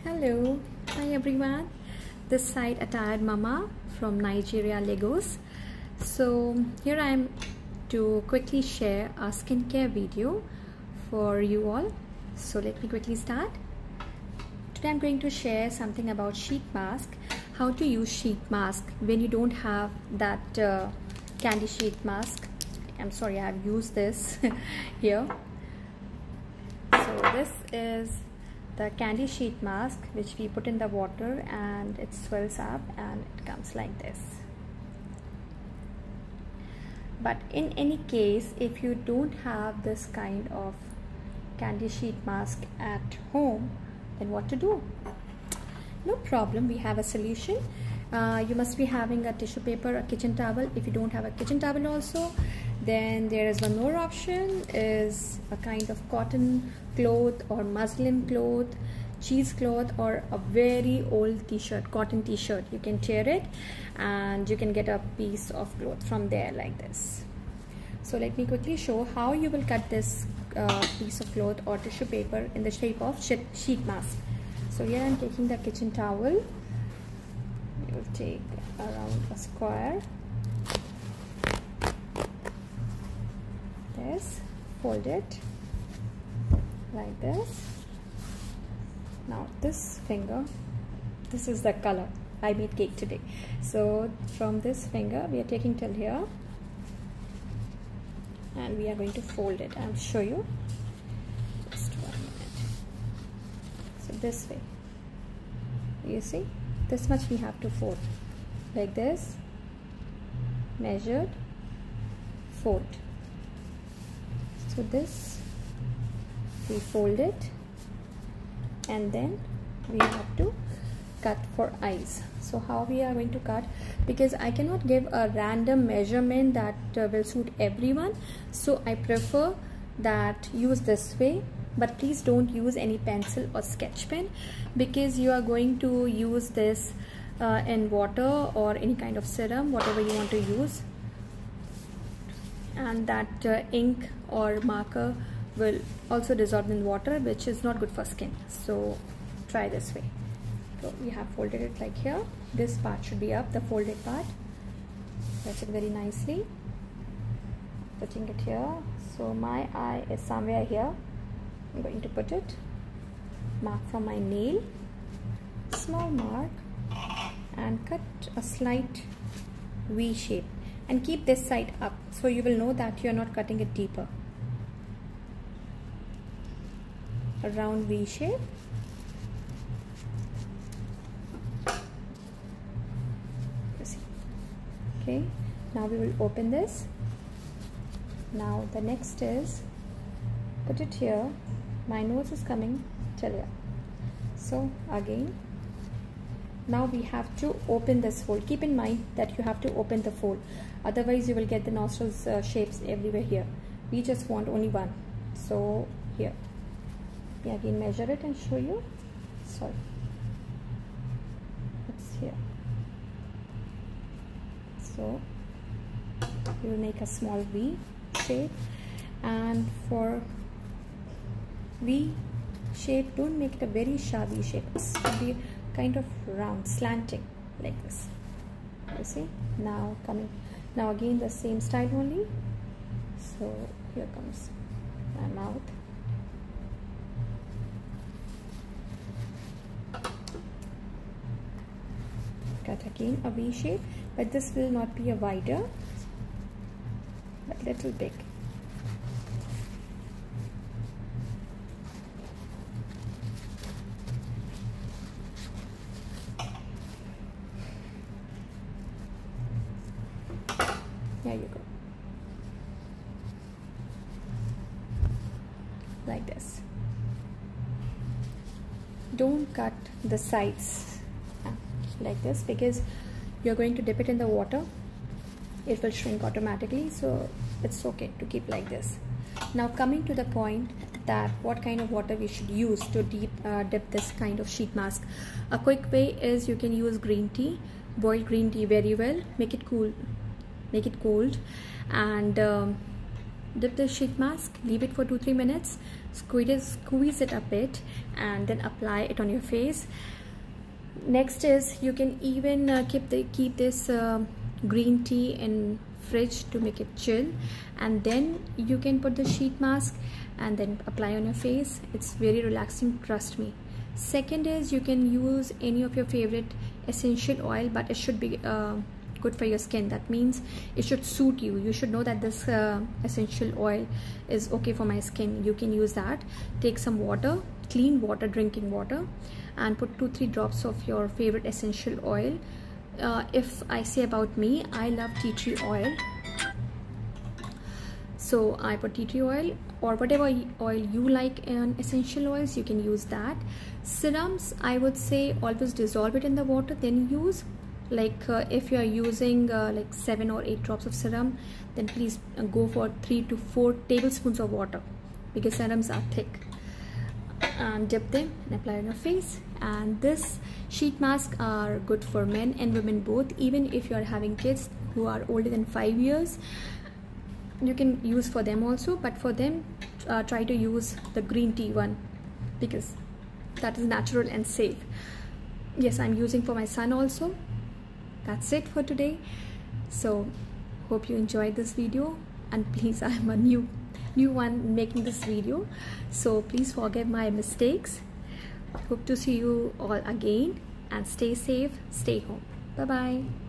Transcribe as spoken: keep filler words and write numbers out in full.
Hello, hi everyone. This side Attired Mama from Nigeria, Lagos. So here I am to quickly share a skincare video for you all. So let me quickly start. Today I'm going to share something about sheet mask. How to use sheet mask when you don't have that uh, candy sheet mask. I'm sorry, I have used this here. So this is the candy sheet mask which we put in the water and it swells up and it comes like this. But in any case, if you don't have this kind of candy sheet mask at home, then what to do? No problem, we have a solution. Uh, you must be having a tissue paper, a kitchen towel. If you don't have a kitchen towel also, then there is one more option, is a kind of cotton cloth or muslin cloth, cheesecloth, or a very old t-shirt, cotton t-shirt. You can tear it and you can get a piece of cloth from there like this. So let me quickly show how you will cut this uh, piece of cloth or tissue paper in the shape of sheet mask. So here I am taking the kitchen towel. You will take around a square. This, fold it like this. Now this finger, this is the color. I made cake today. So from this finger we are taking till here and we are going to fold it. I'll show you. Just one minute. So this way. You see? This much we have to fold. Like this. Measured. Fold. So this we fold it and then we have to cut for eyes. So how we are going to cut, because I cannot give a random measurement that uh, will suit everyone, so I prefer that use this way. But please don't use any pencil or sketch pen, because you are going to use this uh, in water or any kind of serum, whatever you want to use, and that uh, ink or marker will also dissolve in water, which is not good for skin. So try this way. So we have folded it like here. This part should be up, the folded part. Press it very nicely. Putting it here. So my eye is somewhere here. I'm going to put it. Mark from my nail. Small mark. And cut a slight V shape. And keep this side up, so you will know that you are not cutting it deeper. A round V shape. Okay, now we will open this. Now the next is, put it here. My nose is coming till here. So again, now we have to open this fold. Keep in mind that you have to open the fold, otherwise you will get the nostrils uh, shapes everywhere here. We just want only one. So here, we again measure it and show you. Sorry, it's here. So we will make a small V shape, and for V shape, don't make it a very sharp V shape. It should be kind of round, slanting like this. You see? Now coming, now again the same style only. So here comes my mouth. Cut again a V shape, but this will not be a wider, but little big. There you go. Like this. Don't cut the sides like this, because you're going to dip it in the water. It will shrink automatically, so it's okay to keep like this. Now coming to the point that what kind of water we should use to deep, uh, dip this kind of sheet mask. A quick way is you can use green tea. Boil green tea very well, make it cool, make it cold, and um, dip the sheet mask, leave it for two three minutes, squeeze it, squeeze it a bit, and then apply it on your face. Next is you can even uh, keep the keep this uh, green tea in fridge to make it chill, and then you can put the sheet mask and then apply on your face. It's very relaxing, trust me. Second is you can use any of your favorite essential oil, but it should be uh, good for your skin. That means it should suit you. You should know that this uh, essential oil is okay for my skin. You can use that. Take some water, clean water, drinking water, and put two three drops of your favorite essential oil. Uh, if I say about me, I love tea tree oil, so I put tea tree oil, or whatever oil you like in essential oils, you can use that. Serums, I would say always dissolve it in the water, then use. Like uh, if you are using uh, like seven or eight drops of serum, then please uh, go for three to four tablespoons of water, because serums are thick. And dip them and apply on your face. And this sheet masks are good for men and women both. Even if you are having kids who are older than five years, you can use for them also, but for them uh, try to use the green tea one, because that is natural and safe. Yes, I'm using for my son also. That's it for today. So hope you enjoyed this video, and please, I'm a new new one making this video, so please forgive my mistakes. Hope to see you all again, and stay safe, stay home. Bye bye.